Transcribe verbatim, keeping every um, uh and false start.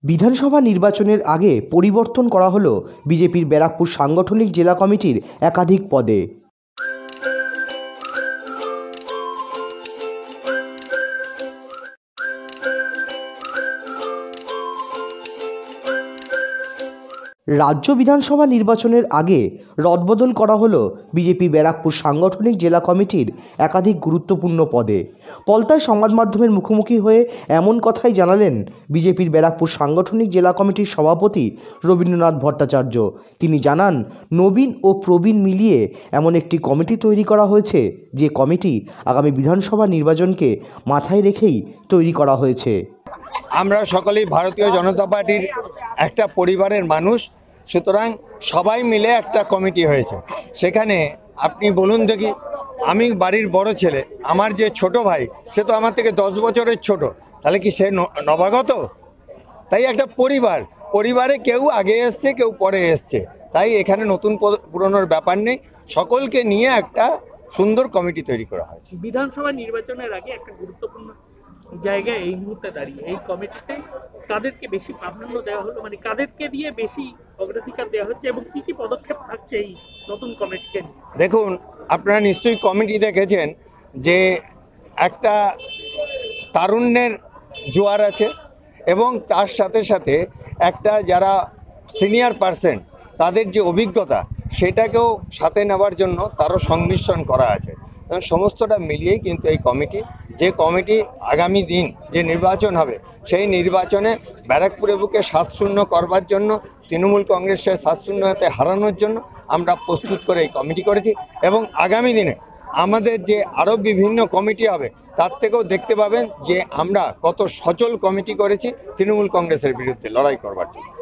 বিধানসভা নির্বাচনের আগে পরিবর্তন করা হলো বিজেপির ব্যারাকপুর সাংগঠনিক জেলা কমিটির একাধিক পদে। রাজ্য বিধানসভা নির্বাচনের আগে রদবদল করা হলো বিজেপি ব্যারাকপুর সাংগঠনিক জেলা কমিটির একাধিক গুরুত্বপূর্ণ পদে। পলতায় সংবাদ মাধ্যমের মুখোমুখি হয়ে এমন কথাই জানালেন বিজেপির ব্যারাকপুর সাংগঠনিক জেলা কমিটির সভাপতি রবীন্দ্রনাথ ভট্টাচার্য। তিনি জানান, নবীন ও প্রবীণ মিলিয়ে এমন একটি কমিটি তৈরি করা হয়েছে যে কমিটি আগামী বিধানসভা নির্বাচনকে মাথায় রেখেই তৈরি করা হয়েছে। আমরা সকলেই ভারতীয় জনতা পার্টির একটা পরিবারের মানুষ, সুতরাং সবাই মিলে একটা কমিটি হয়েছে। সেখানে আপনি বলুন দেখি, আমি বাড়ির বড় ছেলে, আমার যে ছোট ভাই সে তো আমার থেকে দশ বছরের ছোট, তাহলে কি সে নবাগত? তাই একটা পরিবার, পরিবারে কেউ আগে এসছে কেউ পরে এসছে, তাই এখানে নতুন পুরনোর ব্যাপার নেই, সকলকে নিয়ে একটা সুন্দর কমিটি তৈরি করা হয়েছে। বিধানসভা নির্বাচনের আগে একটা গুরুত্বপূর্ণ জায়গায় এই মুহূর্তে দাঁড়িয়ে এই কমিটিতে কাদেরকে বেশি প্রাধান্য দেওয়া হলো, মানে কাদেরকে দিয়ে বেশি অগ্রাধিকার দেওয়া হচ্ছে এবং কি কি পদক্ষেপ থাকছে এই নতুন কমিটিকে নিয়ে? দেখুন, আপনারা নিশ্চয়ই কমিটি দেখেছেন যে একটা তারুণ্যের জোয়ার আছে এবং তার সাথে সাথে একটা যারা সিনিয়র পার্সন তাদের যে অভিজ্ঞতা সেটাকেও সাথে নেওয়ার জন্য তারও সংমিশ্রণ করা আছে। সমস্তটা মিলিয়েই কিন্তু এই কমিটি, যে কমিটি আগামী দিন যে নির্বাচন হবে সেই নির্বাচনে ব্যারাকপুরের বুকে সাত শূন্য করবার জন্য, তৃণমূল কংগ্রেসের সাত শূন্য হাতে হারানোর জন্য আমরা প্রস্তুত করে এই কমিটি করেছি। এবং আগামী দিনে আমাদের যে আরও বিভিন্ন কমিটি হবে তার থেকেও দেখতে পাবেন যে আমরা কত সচল কমিটি করেছি তৃণমূল কংগ্রেসের বিরুদ্ধে লড়াই করবার জন্য।